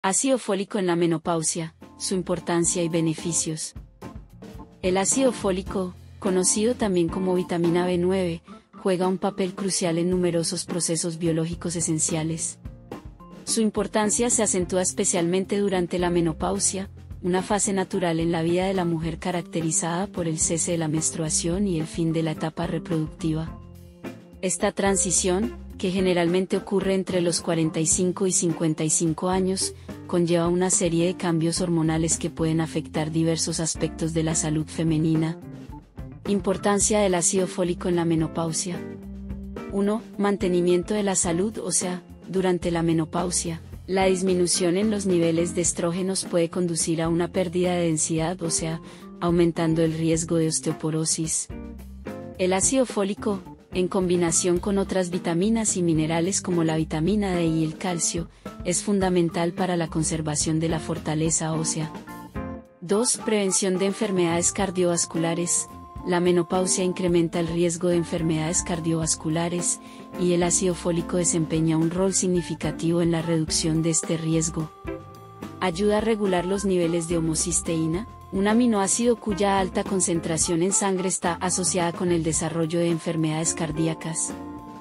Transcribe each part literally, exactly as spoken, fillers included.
Ácido fólico en la menopausia, su importancia y beneficios. El ácido fólico, conocido también como vitamina B nueve, juega un papel crucial en numerosos procesos biológicos esenciales. Su importancia se acentúa especialmente durante la menopausia, una fase natural en la vida de la mujer caracterizada por el cese de la menstruación y el fin de la etapa reproductiva. Esta transición, que generalmente ocurre entre los cuarenta y cinco y cincuenta y cinco años, conlleva una serie de cambios hormonales que pueden afectar diversos aspectos de la salud femenina. Importancia del ácido fólico en la menopausia. uno. Mantenimiento de la salud ósea. Durante la menopausia, la disminución en los niveles de estrógenos puede conducir a una pérdida de densidad ósea, aumentando el riesgo de osteoporosis. El ácido fólico, en combinación con otras vitaminas y minerales como la vitamina D y el calcio, es fundamental para la conservación de la fortaleza ósea. dos. Prevención de enfermedades cardiovasculares. La menopausia incrementa el riesgo de enfermedades cardiovasculares, y el ácido fólico desempeña un rol significativo en la reducción de este riesgo. Ayuda a regular los niveles de homocisteína, un aminoácido cuya alta concentración en sangre está asociada con el desarrollo de enfermedades cardíacas.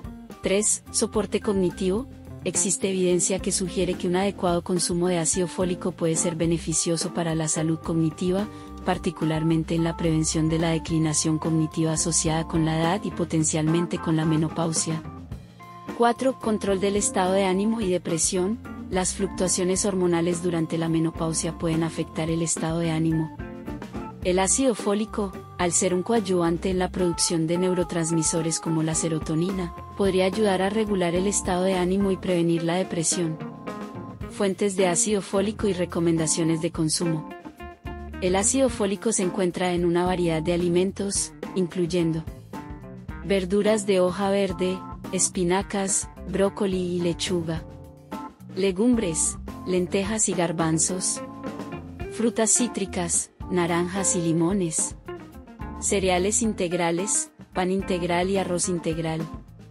tres. Soporte cognitivo. Existe evidencia que sugiere que un adecuado consumo de ácido fólico puede ser beneficioso para la salud cognitiva, particularmente en la prevención de la declinación cognitiva asociada con la edad y potencialmente con la menopausia. cuatro. Control del estado de ánimo y depresión. Las fluctuaciones hormonales durante la menopausia pueden afectar el estado de ánimo. El ácido fólico, al ser un coadyuvante en la producción de neurotransmisores como la serotonina, podría ayudar a regular el estado de ánimo y prevenir la depresión. Fuentes de ácido fólico y recomendaciones de consumo. El ácido fólico se encuentra en una variedad de alimentos, incluyendo verduras de hoja verde, espinacas, brócoli y lechuga, legumbres, lentejas y garbanzos, frutas cítricas, naranjas y limones, cereales integrales, pan integral y arroz integral.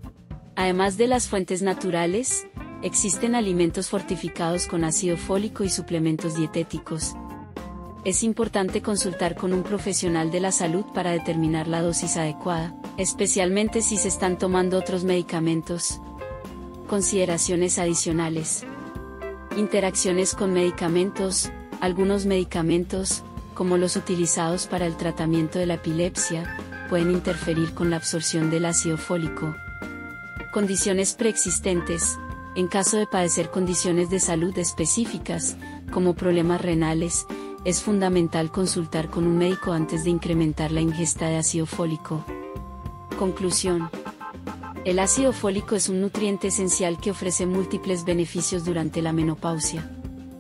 Además de las fuentes naturales, existen alimentos fortificados con ácido fólico y suplementos dietéticos. Es importante consultar con un profesional de la salud para determinar la dosis adecuada, especialmente si se están tomando otros medicamentos. Consideraciones adicionales. Interacciones con medicamentos. Algunos medicamentos, como los utilizados para el tratamiento de la epilepsia, pueden interferir con la absorción del ácido fólico. Condiciones preexistentes. En caso de padecer condiciones de salud específicas, como problemas renales, es fundamental consultar con un médico antes de incrementar la ingesta de ácido fólico. Conclusión. El ácido fólico es un nutriente esencial que ofrece múltiples beneficios durante la menopausia.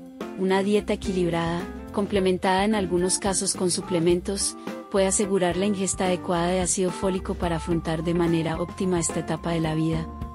Una dieta equilibrada, complementada en algunos casos con suplementos, puede asegurar la ingesta adecuada de ácido fólico para afrontar de manera óptima esta etapa de la vida.